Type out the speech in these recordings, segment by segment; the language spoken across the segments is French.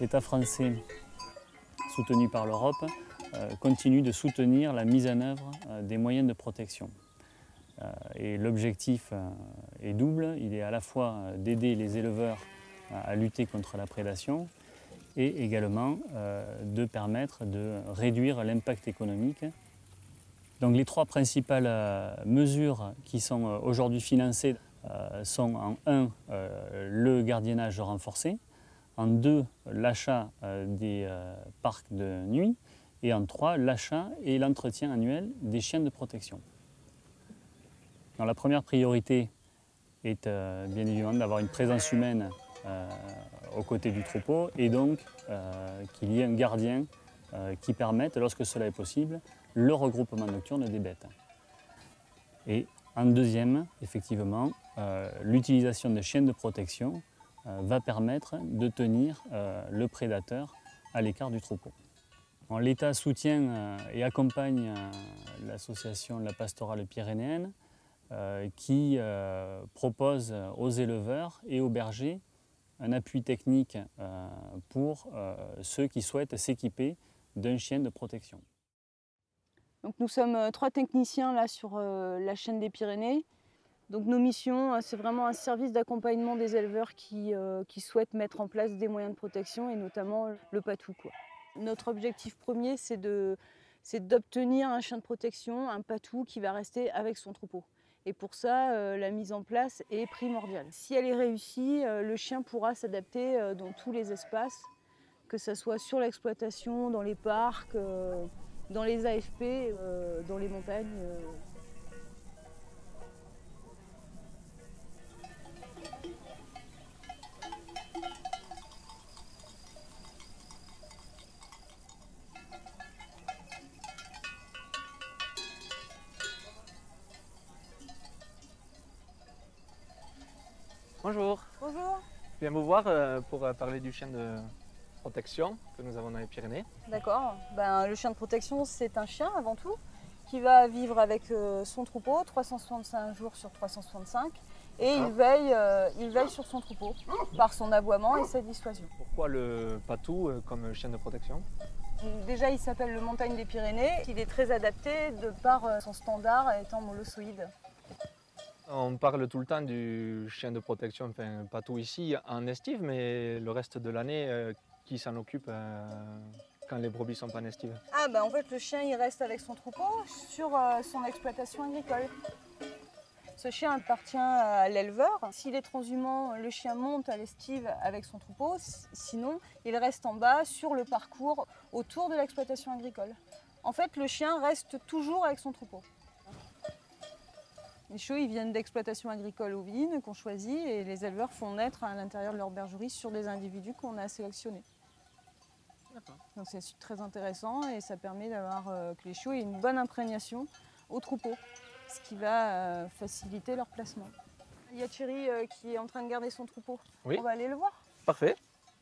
l'État français, soutenu par l'Europe, continue de soutenir la mise en œuvre des moyens de protection. Et l'objectif est double, il est à la fois d'aider les éleveurs à lutter contre la prédation et également de permettre de réduire l'impact économique. Donc les trois principales mesures qui sont aujourd'hui financées sont en 1, le gardiennage renforcé, en 2, l'achat des parcs de nuit et en 3, l'achat et l'entretien annuel des chiens de protection. Donc, la première priorité est bien évidemment d'avoir une présence humaine aux côtés du troupeau et donc qu'il y ait un gardien qui permette, lorsque cela est possible, le regroupement nocturne des bêtes. Et en deuxième, effectivement, l'utilisation de chiens de protection va permettre de tenir le prédateur à l'écart du troupeau. L'État soutient et accompagne l'association La Pastorale Pyrénéenne qui propose aux éleveurs et aux bergers un appui technique pour ceux qui souhaitent s'équiper d'un chien de protection. Donc nous sommes 3 techniciens là sur la chaîne des Pyrénées. Donc nos missions, c'est vraiment un service d'accompagnement des éleveurs qui souhaitent mettre en place des moyens de protection et notamment le patou, quoi. Notre objectif premier, c'est d'obtenir un chien de protection, un patou qui va rester avec son troupeau. Et pour ça, la mise en place est primordiale. Si elle est réussie, le chien pourra s'adapter dans tous les espaces, que ce soit sur l'exploitation, dans les parcs, dans les AFP, dans les montagnes. Bonjour. Bonjour. Je viens vous voir pour parler du chien de protection que nous avons dans les Pyrénées. D'accord. Le chien de protection, c'est un chien avant tout qui va vivre avec son troupeau 365 jours sur 365 et il veille sur son troupeau par son aboiement et sa dissuasion. Pourquoi le patou comme chien de protection? Déjà, il s'appelle le Montagne des Pyrénées. Il est très adapté de par son standard étant molossoïde. On parle tout le temps du chien de protection, enfin patou ici en estive, mais le reste de l'année, qui s'en occupe quand les brebis sont pas en estive? En fait, le chien, il reste avec son troupeau sur son exploitation agricole. Ce chien appartient à l'éleveur. S'il est transhumant, le chien monte à l'estive avec son troupeau. Sinon, il reste en bas sur le parcours autour de l'exploitation agricole. En fait, le chien reste toujours avec son troupeau. Les chiots, ils viennent d'exploitation agricole ovine qu'on choisit et les éleveurs font naître à l'intérieur de leur bergerie sur des individus qu'on a sélectionnés. Donc c'est très intéressant et ça permet d'avoir que les chiots aient une bonne imprégnation au troupeau, ce qui va faciliter leur placement. Il y a Thierry qui est en train de garder son troupeau. Oui. On va aller le voir. Parfait.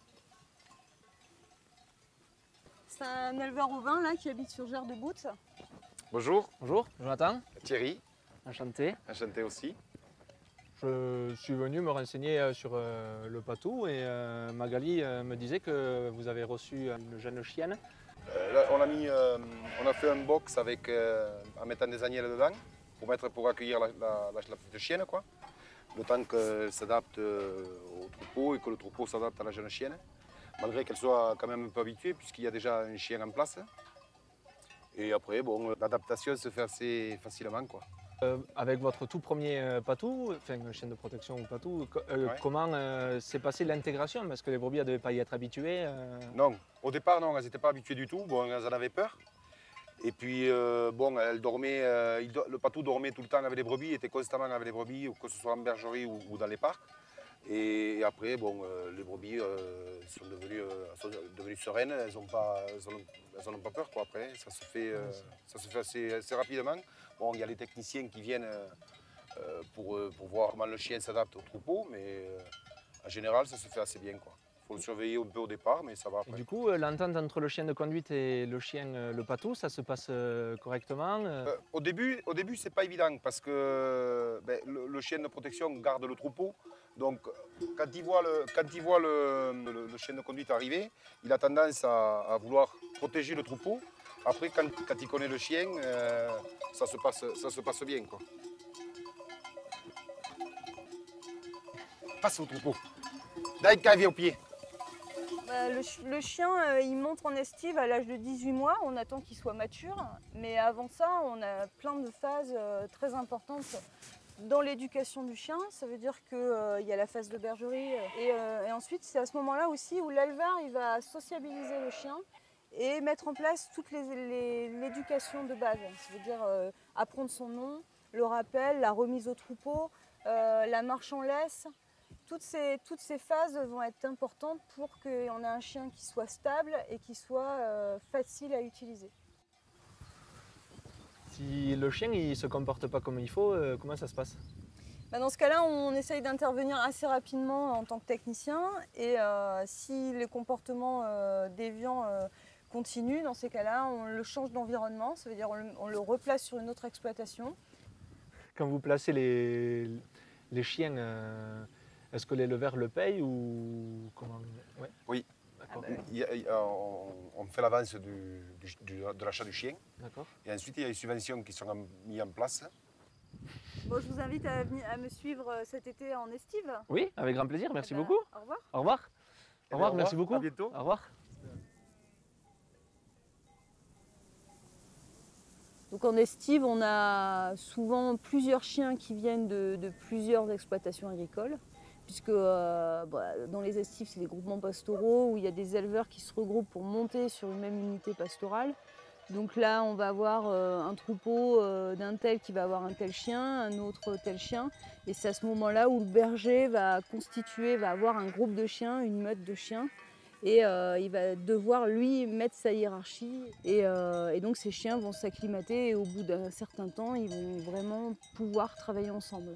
C'est un éleveur ovin là, qui habite sur Gère de Boutz. Bonjour. Bonjour, Jonathan. Thierry. Enchanté. Enchanté aussi. Je suis venu me renseigner sur le patou et Magali me disait que vous avez reçu une jeune chienne. Là, on a fait un box avec, en mettant des agnelles dedans pour accueillir la petite chienne, quoi. Le temps qu'elle s'adapte au troupeau et que le troupeau s'adapte à la jeune chienne, malgré qu'elle soit quand même un peu habituée puisqu'il y a déjà un chien en place. Et après, bon, l'adaptation se fait assez facilement, quoi. Avec votre tout premier patou, enfin chien de protection ou patou, Ouais. comment s'est passée l'intégration? Parce que les brebis ne devaient pas y être habituées. Non, au départ, non, elles n'étaient pas habituées du tout. Bon, elles en avaient peur. Et puis, bon, elles dormaient, le patou dormait tout le temps avec les brebis, était constamment avec les brebis, que ce soit en bergerie ou dans les parcs. Et après, bon, les brebis sont devenues sereines, elles n'ont pas peur, quoi. Après, ça se fait assez rapidement. Bon, il y a les techniciens qui viennent pour voir comment le chien s'adapte au troupeau, mais en général, ça se fait assez bien, quoi. Il faut le surveiller un peu au départ, mais ça va après. Du coup, l'entente entre le chien de conduite et le chien, le patou, ça se passe correctement? Au début, c'est pas évident parce que le chien de protection garde le troupeau, Donc quand il voit le chien de conduite arriver, il a tendance à vouloir protéger le troupeau. Après, quand il connaît le chien, ça se passe bien, quoi. Passe au troupeau. Dai cave au pied. Le chien, il monte en estive à l'âge de 18 mois, on attend qu'il soit mature, mais avant ça, on a plein de phases très importantes dans l'éducation du chien. Ça veut dire qu'il y a la phase de bergerie, et ensuite c'est à ce moment-là aussi où l'éleveur il va sociabiliser le chien et mettre en place toute l'éducation de base. Ça veut dire apprendre son nom, le rappel, la remise au troupeau, la marche en laisse. Toutes ces phases vont être importantes pour qu'on ait un chien qui soit stable et qui soit facile à utiliser. Si le chien ne se comporte pas comme il faut, comment ça se passe? Dans ce cas-là, on essaye d'intervenir assez rapidement en tant que technicien. Et si les comportements déviants continuent, dans ces cas-là, on le change d'environnement. Ça veut dire on le replace sur une autre exploitation. Quand vous placez les chiens, est-ce que l'éleveur le paye ou comment? Ouais. Oui. D'accord. On fait l'avance de l'achat du chien. D'accord. Et ensuite, il y a les subventions qui sont mises en place. Bon, je vous invite à me suivre cet été en estive. Oui, avec grand plaisir. Merci beaucoup. Au revoir. Au revoir. Au revoir, merci beaucoup. À bientôt. Au revoir. Donc en estive, on a souvent plusieurs chiens qui viennent de plusieurs exploitations agricoles, puisque dans les estives, c'est des groupements pastoraux où il y a des éleveurs qui se regroupent pour monter sur une même unité pastorale. Donc là, on va avoir un troupeau d'un tel qui va avoir un tel chien, un autre tel chien. Et c'est à ce moment-là où le berger va avoir un groupe de chiens, une meute de chiens. Et il va devoir, lui, mettre sa hiérarchie. Et donc ces chiens vont s'acclimater et au bout d'un certain temps, ils vont vraiment pouvoir travailler ensemble.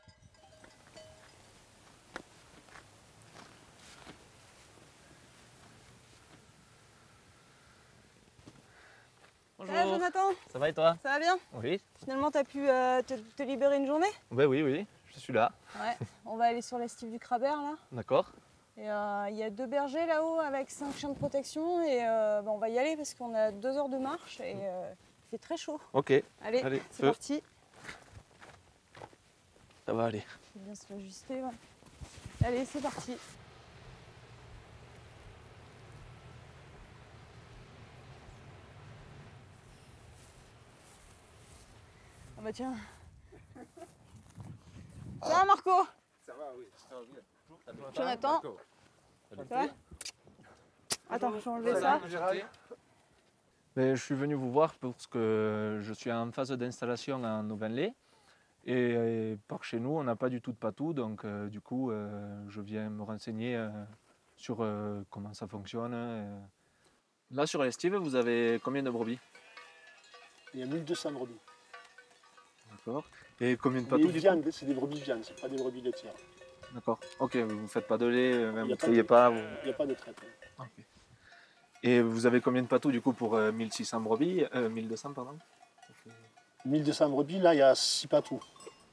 Bonjour. Ça va, Jonathan? Ça va et toi? Ça va bien? Oui. Finalement, tu as pu te libérer une journée? Ben oui, je suis là. Ouais. On va aller sur l'estive du Crabère, là. D'accord. Et il y a 2 bergers là-haut avec 5 chiens de protection. Et on va y aller parce qu'on a 2 heures de marche et il fait très chaud. Ok. Allez, c'est feu. parti. Ça va aller. Faut bien se l'ajuster. Ouais. Allez, c'est parti. Ah bah tiens. Ça va Marco? Ça va, oui. Ça va bien. Jonathan? Ça va? Attends, je vais enlever ça. Mais je suis venu vous voir parce que je suis en phase d'installation en Auvergne. Et par chez nous, on n'a pas du tout de patou, donc du coup, je viens me renseigner sur comment ça fonctionne. Là, sur l'estive, vous avez combien de brebis? Il y a 1200 brebis. D'accord. Et combien de Les patous du coup? viandes, c'est des brebis viandes, c'est pas des brebis laitières. D'accord. Ok, vous ne faites pas de lait, Il vous y ne a pas payez de- pas. Il n'y a pas de traite. Ok. Et vous avez combien de patous du coup pour 1600 brebis 1200, pardon? 1200 brebis, là, il y a 6 patous.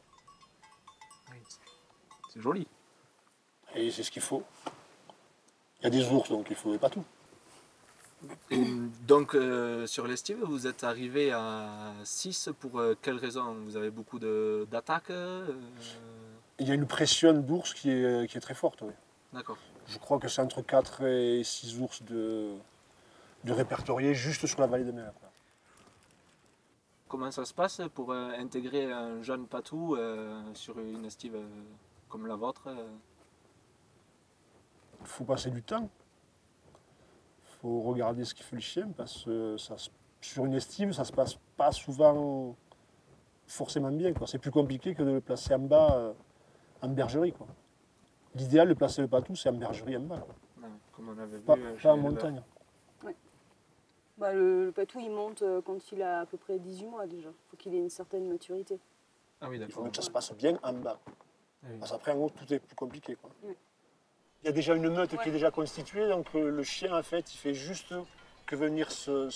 C'est joli. Et c'est ce qu'il faut. Il y a des ours, donc il faut des patous. Donc sur l'estive, vous êtes arrivé à 6 pour quelle raison? Vous avez beaucoup d'attaques Il y a une pression d'ours qui est très forte, oui. D'accord. Je crois que c'est entre 4 et 6 ours de répertoriés juste sur la vallée de mer. Quoi. Comment ça se passe pour intégrer un jeune patou sur une estive comme la vôtre Il faut passer du temps. Il faut regarder ce qu'il fait le chien parce que sur une estive, ça ne se passe pas souvent forcément bien. C'est plus compliqué que de le placer en bas en bergerie. L'idéal de placer le patou, c'est en bergerie en bas. Comme on avait vu Pas chez en l'éleveur. montagne. Bah, le patou il monte quand il a à peu près 18 mois déjà. Il faut qu'il ait une certaine maturité. Ah oui, Il faut d'accord. que ça se passe bien en bas. Ah oui. Parce qu'après, en haut, tout est plus compliqué. Oui. Il y a déjà une meute qui Ouais. est déjà constituée, donc le chien, en fait, il fait juste que venir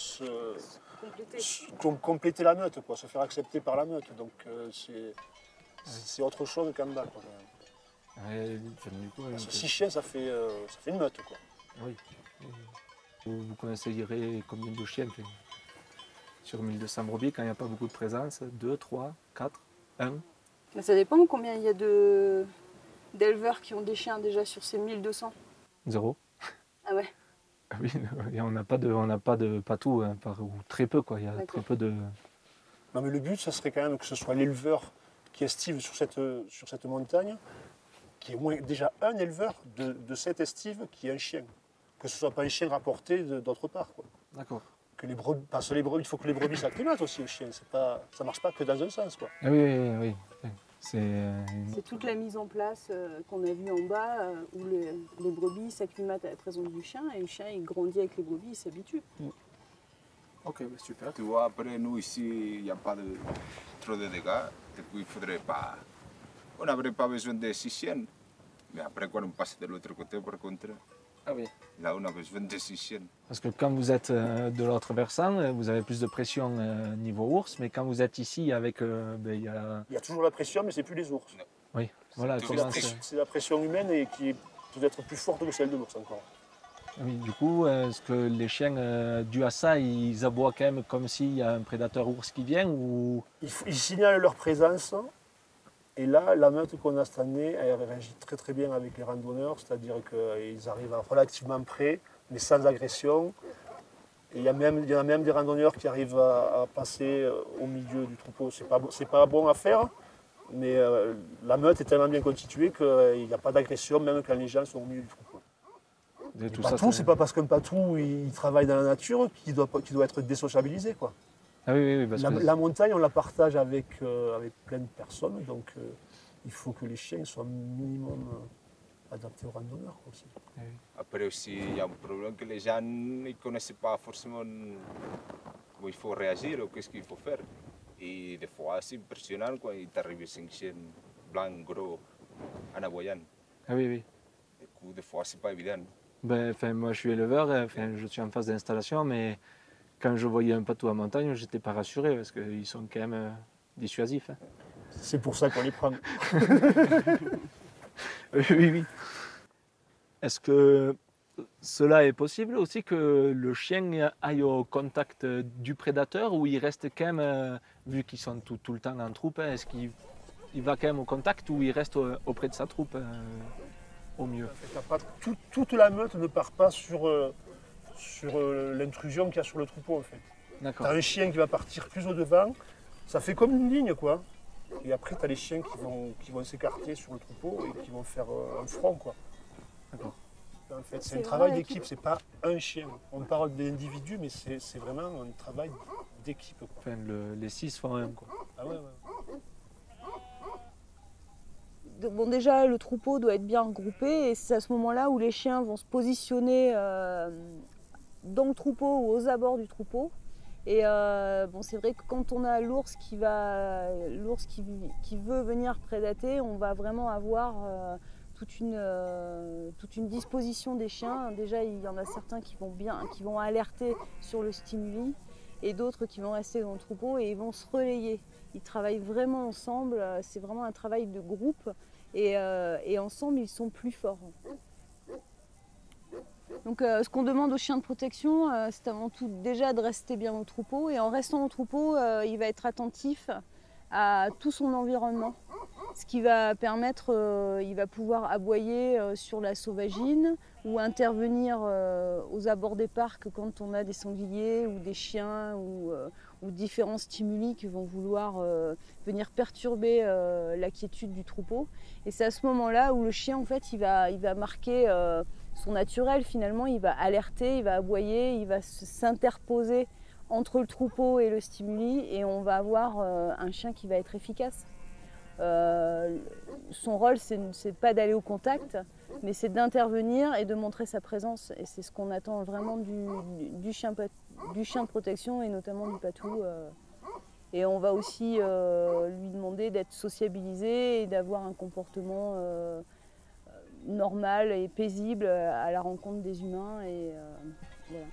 compléter la meute, se faire accepter par la meute. Donc c'est autre chose qu'en bas. Ah Ouais, enfin, du coup, Parce que 6 chiens, ça fait une meute, quoi. oui. Vous connaisseriez combien de chiens enfin, sur 1200 brebis quand il n'y a pas beaucoup de présence? 2, 3, 4, 1? Mais ça dépend combien il y a d'éleveurs qui ont des chiens déjà sur ces 1200. 0. Ah ouais. Oui, et on n'a pas de patou, hein, ou très peu quoi. Il y a très peu de. Non, mais le but, ça serait quand même que ce soit l'éleveur qui estive sur cette montagne, qui est au moins déjà un éleveur de cette estive qui est un chien. Que ce ne soit pas un chien rapporté d'autre part, quoi. D'accord. Que les brebis, parce que il faut que les brebis s'acclimatent aussi aux chiens. Ça ne marche pas que dans un sens, quoi. Ah oui, oui, oui. C'est toute la mise en place qu'on a vue en bas, où les brebis s'acclimatent à la présence du chien, et le chien il grandit avec les brebis, il s'habitue. Ok, bah super. Tu vois, après nous ici, il n'y a pas trop de dégâts. Du coup, il faudrait pas. On n'aurait pas besoin de 6 chiens. Mais après, quand on passe de l'autre côté, par contre, Ah oui. là, on a besoin de 6 chiens. Parce que quand vous êtes de l'autre versant, vous avez plus de pression niveau ours, mais quand vous êtes ici avec, il y a. Il y a toujours la pression, mais c'est plus les ours. Oui, voilà. C'est comment C'est la pression humaine et qui est peut-être plus forte que celle de l'ours encore. Oui, du coup, est-ce que les chiens, dû à ça, ils aboient quand même comme s'il y a un prédateur ours qui vient ou... Ils signalent leur présence. Et là, la meute qu'on a cette année, elle réagit très très bien avec les randonneurs, c'est-à-dire qu'ils arrivent relativement près, mais sans agression. Et il y en a même des randonneurs qui arrivent à passer au milieu du troupeau. C'est pas bon à faire, mais la meute est tellement bien constituée qu'il n'y a pas d'agression, même quand les gens sont au milieu du troupeau. Et tout Patou, c'est pas parce qu'un patou il travaille dans la nature qu'il doit être désociabilisé, quoi. Ah oui, oui, oui, parce que... La montagne, on la partage avec plein de personnes, donc il faut que les chiens soient minimum adaptés aux randonneurs, quoi, aussi. Après aussi, il y a un problème que les gens ne connaissent pas forcément où il faut réagir ou qu'est-ce qu'il faut faire. Et des fois, c'est impressionnant, quoi. Il t'arrive 5 chiens blancs, gros, en aboyant. Ah oui, oui. Du coup, des fois, c'est pas évident. Ben, moi, je suis éleveur, je suis en phase d'installation, mais quand je voyais un patou en montagne, je n'étais pas rassuré parce qu'ils sont quand même dissuasifs. Hein. C'est pour ça qu'on les prend. Oui, oui. Est-ce que cela est possible aussi que le chien aille au contact du prédateur ou il reste quand même, vu qu'ils sont tout le temps en troupe, hein, est-ce qu'il va quand même au contact ou il reste auprès de sa troupe au mieux? Toute la meute ne part pas sur l'intrusion qu'il y a sur le troupeau, en fait. D'accord. Tu as un chien qui va partir plus au devant, ça fait comme une ligne, quoi. Et après, tu as les chiens qui vont s'écarter sur le troupeau et qui vont faire un front, quoi. D'accord. En fait, c'est un travail d'équipe, c'est pas un chien. On parle d'individus, mais c'est vraiment un travail d'équipe, quoi. Enfin, les 6 font un, quoi. Ah ouais. Bon, déjà, le troupeau doit être bien regroupé, et c'est à ce moment-là où les chiens vont se positionner dans le troupeau ou aux abords du troupeau. Et bon, c'est vrai que quand on a l'ours qui veut venir prédater, on va vraiment avoir toute une disposition des chiens. Déjà, il y en a certains qui vont alerter sur le stimuli, et d'autres qui vont rester dans le troupeau et ils vont se relayer. Ils travaillent vraiment ensemble, c'est vraiment un travail de groupe, et ensemble ils sont plus forts. Donc ce qu'on demande aux chiens de protection, c'est avant tout déjà de rester bien au troupeau, et en restant au troupeau, il va être attentif à tout son environnement, ce qui va permettre, il va pouvoir aboyer sur la sauvagine ou intervenir aux abords des parcs quand on a des sangliers ou des chiens ou différents stimuli qui vont vouloir venir perturber la quiétude du troupeau. Et c'est à ce moment-là où le chien, en fait, il va marquer son naturel. Finalement, il va alerter, il va aboyer, il va s'interposer entre le troupeau et le stimuli, et on va avoir un chien qui va être efficace. Son rôle, c'est pas d'aller au contact, mais c'est d'intervenir et de montrer sa présence. Et c'est ce qu'on attend vraiment du chien de protection, et notamment du patou. Et on va aussi lui demander d'être sociabilisé et d'avoir un comportement normal et paisible à la rencontre des humains. Et voilà.